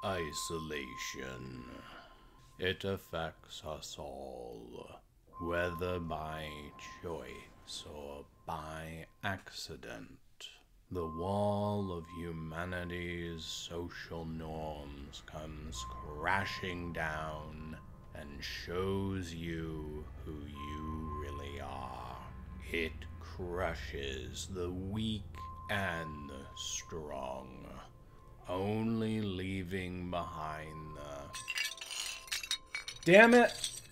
Isolation. It affects us all, whether by choice or by accident. The wall of humanity's social norms comes crashing down and shows you who you really are. It crushes the weak and the strong, only leaving behind the... Damn it!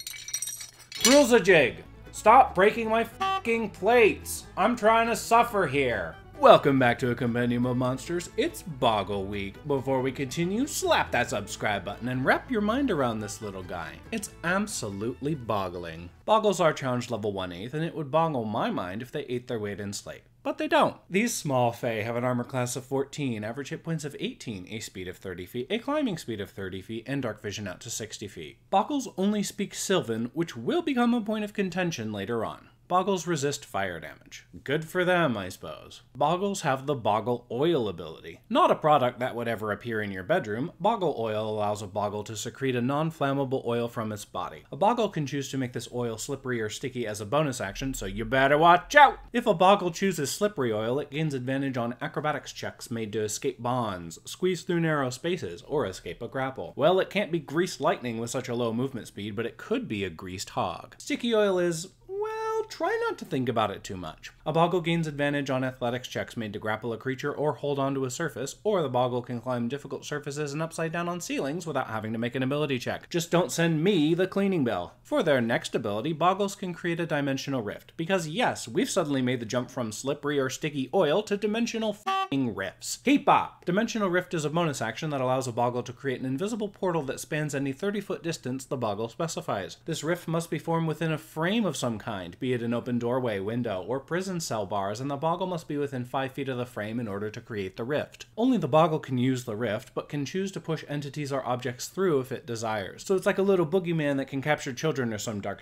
Rules a jig! Stop breaking my fucking plates! I'm trying to suffer here! Welcome back to a Compendium of Monsters. It's Boggle Week. Before we continue, slap that subscribe button and wrap your mind around this little guy. It's absolutely boggling. Boggles are challenge level 1/8, and it would boggle my mind if they ate their weight in slate. But they don't. These small fae have an armor class of 14, average hit points of 18, a speed of 30 feet, a climbing speed of 30 feet, and dark vision out to 60 feet. Boggles only speak Sylvan, which will become a point of contention later on. Boggles resist fire damage. Good for them, I suppose. Boggles have the Boggle Oil ability. Not a product that would ever appear in your bedroom, Boggle Oil allows a Boggle to secrete a non-flammable oil from its body. A Boggle can choose to make this oil slippery or sticky as a bonus action, so you better watch out! If a Boggle chooses slippery oil, it gains advantage on acrobatics checks made to escape bonds, squeeze through narrow spaces, or escape a grapple. Well, it can't be greased lightning with such a low movement speed, but it could be a greased hog. Sticky oil is... try not to think about it too much. A Boggle gains advantage on athletics checks made to grapple a creature or hold onto a surface, or the Boggle can climb difficult surfaces and upside down on ceilings without having to make an ability check. Just don't send me the cleaning bill. For their next ability, Boggles can create a dimensional rift, because yes, we've suddenly made the jump from slippery or sticky oil to dimensional f***ing rifts. Keep-up! Dimensional rift is a bonus action that allows a Boggle to create an invisible portal that spans any 30-foot distance the Boggle specifies. This rift must be formed within a frame of some kind, be it an open doorway, window, or prison cell bars, and the Boggle must be within 5 feet of the frame in order to create the rift. Only the Boggle can use the rift, but can choose to push entities or objects through if it desires. So it's like a little boogeyman that can capture children or some dark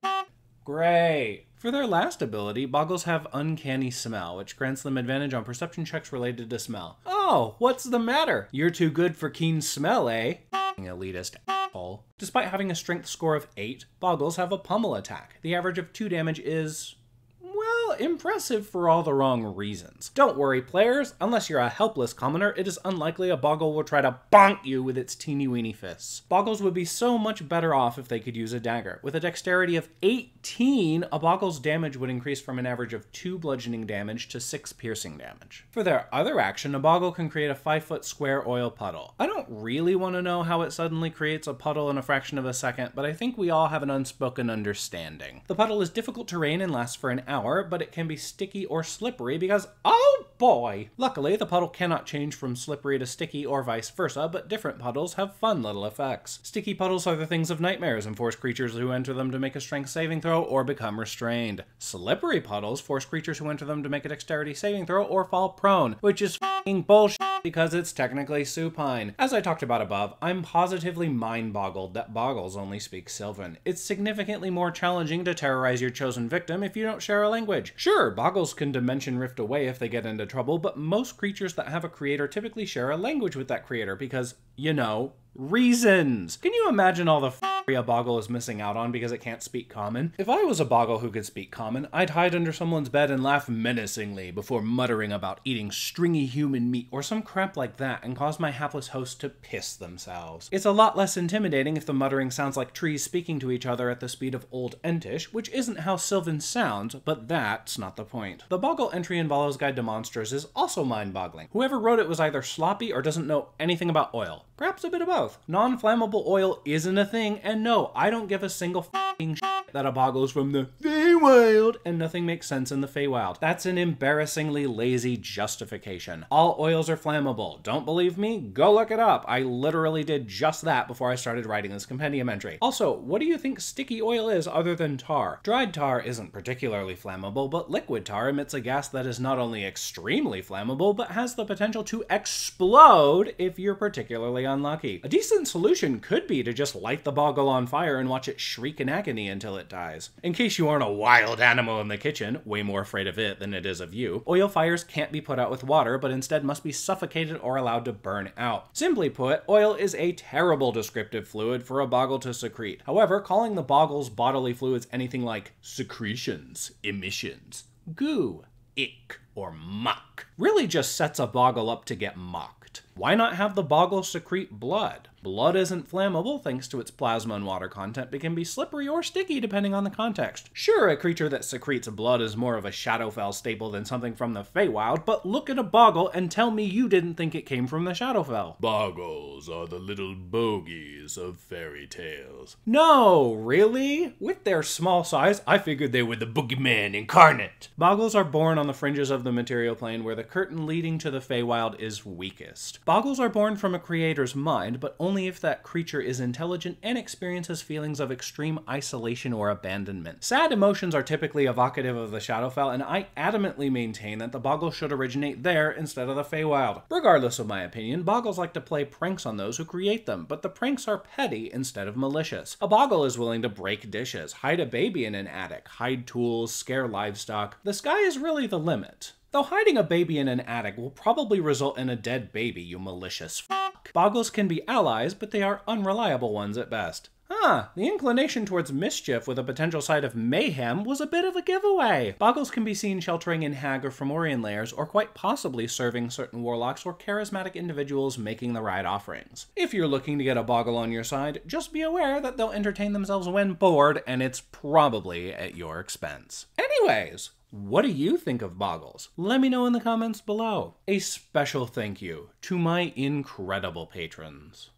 Great! For their last ability, Boggles have Uncanny Smell, which grants them advantage on perception checks related to smell. Oh, what's the matter? You're too good for keen smell, eh? Elitist asshole. Despite having a strength score of 8, Boggles have a pummel attack. The average of 2 damage is... well, impressive for all the wrong reasons. Don't worry, players. Unless you're a helpless commoner, it is unlikely a Boggle will try to bonk you with its teeny-weeny fists. Boggles would be so much better off if they could use a dagger. With a dexterity of 18, a Boggle's damage would increase from an average of 2 bludgeoning damage to 6 piercing damage. For their other action, a Boggle can create a 5-foot square oil puddle. I don't really want to know how it suddenly creates a puddle in a fraction of a second, but I think we all have an unspoken understanding. The puddle is difficult terrain and lasts for an hour, but it can be sticky or slippery because, oh boy! Luckily, the puddle cannot change from slippery to sticky or vice versa, but different puddles have fun little effects. Sticky puddles are the things of nightmares and force creatures who enter them to make a strength saving throw or become restrained. Slippery puddles force creatures who enter them to make a dexterity saving throw or fall prone, which is f***ing bullshit because it's technically supine. As I talked about above, I'm positively mind-boggled that Boggles only speak Sylvan. It's significantly more challenging to terrorize your chosen victim if you don't share a language. Sure, Boggles can dimension rift away if they get into trouble, but most creatures that have a creator typically share a language with that creator because, you know, reasons. Can you imagine all the f***ry a Boggle is missing out on because it can't speak Common? If I was a Boggle who could speak Common, I'd hide under someone's bed and laugh menacingly before muttering about eating stringy human meat or some crap like that and cause my hapless host to piss themselves. It's a lot less intimidating if the muttering sounds like trees speaking to each other at the speed of Old Entish, which isn't how Sylvan sounds, but that's not the point. The Boggle entry in Valo's Guide to Monsters is also mind-boggling. Whoever wrote it was either sloppy or doesn't know anything about oil. Perhaps a bit of both. Non-flammable oil isn't a thing, and no, I don't give a single f***ing shit that a Boggle's from the Feywild, and nothing makes sense in the Feywild. That's an embarrassingly lazy justification. All oils are flammable. Don't believe me? Go look it up. I literally did just that before I started writing this compendium entry. Also, what do you think sticky oil is other than tar? Dried tar isn't particularly flammable, but liquid tar emits a gas that is not only extremely flammable, but has the potential to explode if you're particularly unlucky. A decent solution could be to just light the Boggle on fire and watch it shriek in agony until it dies. In case you aren't a wild animal in the kitchen, way more afraid of it than it is of you. Oil fires can't be put out with water, but instead must be suffocated or allowed to burn out. Simply put, oil is a terrible descriptive fluid for a boggle to secrete. However, calling the boggles bodily fluids anything like secretions, emissions, goo, ick, or muck really just sets a boggle up to get mocked. Why not have the boggle secrete blood? Blood isn't flammable thanks to its plasma and water content, but can be slippery or sticky depending on the context. Sure, a creature that secretes blood is more of a Shadowfell staple than something from the Feywild, but look at a boggle and tell me you didn't think it came from the Shadowfell. Boggles are the little bogies of fairy tales. No, really? With their small size, I figured they were the boogeyman incarnate. Boggles are born on the fringes of the material plane where the curtain leading to the Feywild is weakest. Boggles are born from a creator's mind, but only if that creature is intelligent and experiences feelings of extreme isolation or abandonment. Sad emotions are typically evocative of the Shadowfell, and I adamantly maintain that the Boggles should originate there instead of the Feywild. Regardless of my opinion, Boggles like to play pranks on those who create them, but the pranks are petty instead of malicious. A Boggle is willing to break dishes, hide a baby in an attic, hide tools, scare livestock. The sky is really the limit. Though hiding a baby in an attic will probably result in a dead baby, you malicious f***. Boggles can be allies, but they are unreliable ones at best. The inclination towards mischief with a potential side of mayhem was a bit of a giveaway. Boggles can be seen sheltering in hag or Fomorian lairs, or quite possibly serving certain warlocks or charismatic individuals making the right offerings. If you're looking to get a boggle on your side, just be aware that they'll entertain themselves when bored, and it's probably at your expense. Anyways, what do you think of Boggles? Let me know in the comments below. A special thank you to my incredible patrons.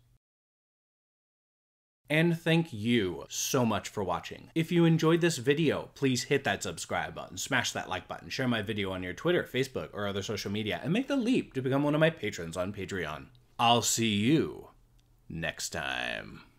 And thank you so much for watching. If you enjoyed this video, please hit that subscribe button, smash that like button, share my video on your Twitter, Facebook, or other social media, and make the leap to become one of my patrons on Patreon. I'll see you next time.